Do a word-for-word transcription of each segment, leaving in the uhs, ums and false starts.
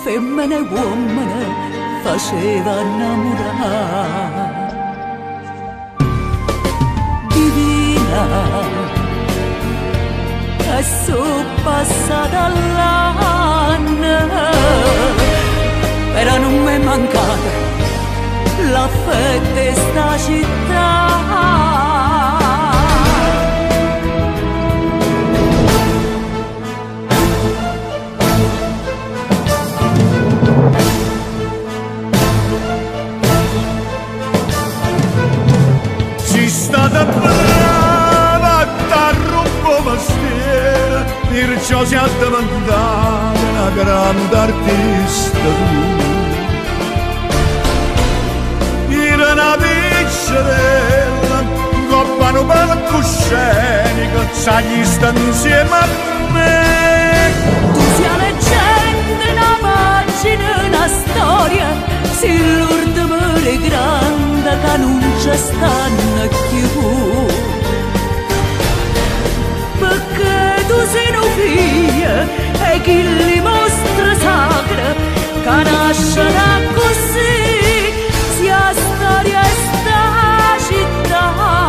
femmine e uomini faceva innamorare. Divina, e sono passata l'anno, però non mi è mancata l'affetto di sta città. Stata brava, t'arrubbo mestiere, perciò si è diventata una grande artista tu. Era una piccerella, coppano palcoscenica, sai sta insieme a me. Tu sia leggenda, una pagina, una storia, se l'ultima è grande che non ci stanno più. Perché tu sei un figlio e chi li mostra sacra, che nascerà così, sia storia e sta città.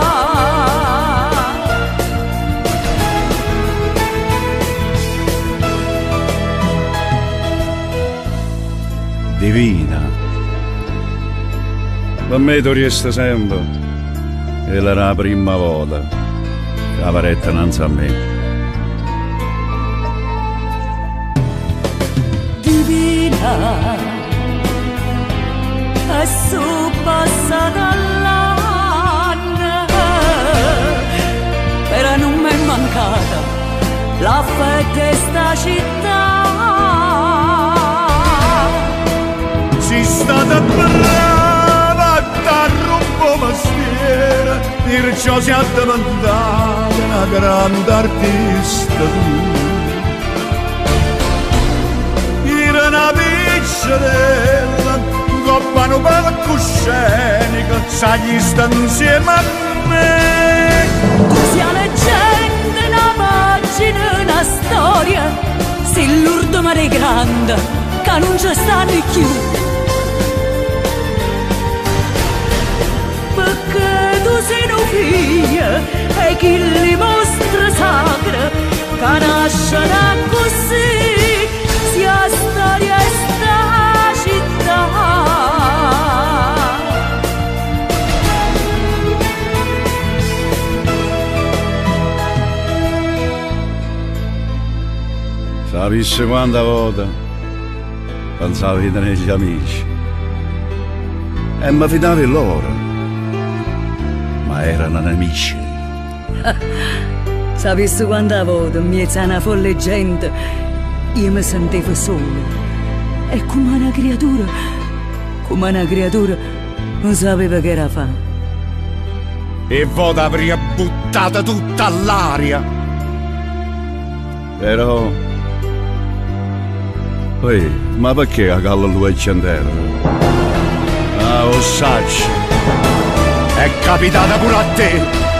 Divina, per me tu resti sempre, e era la prima volta che la paretta innanzi a me. Divina, e sono passata l'anno, però non mi è mancata l'affetto di sta città. Sei stata brava, t'arrubbo mestiere, perciò si è diventata una grande artista tu. Era una piccerella, coppano palcoscenica, sai sta insieme a me. Tu sia leggenda, una pagina, una storia, se l'ultima è grande, che non ci stanno più. Perché tu sei un figlio e chi li mostra sacra, che nascerà così, sia storia e sta città. Sapessi quanta volta pensavo di tenere gli amici e mi fidavo in loro, ma erano nemici. Sapessi quanta volta in mezzo a una folle gente io mi sentivo sola e come una creatura, come una creatura non sapeva che era fa. E voi avrei buttata tutta all'aria. Però poi, ma perché a gallo lui è centero? Ah, lo sacci, è capitata pure a te.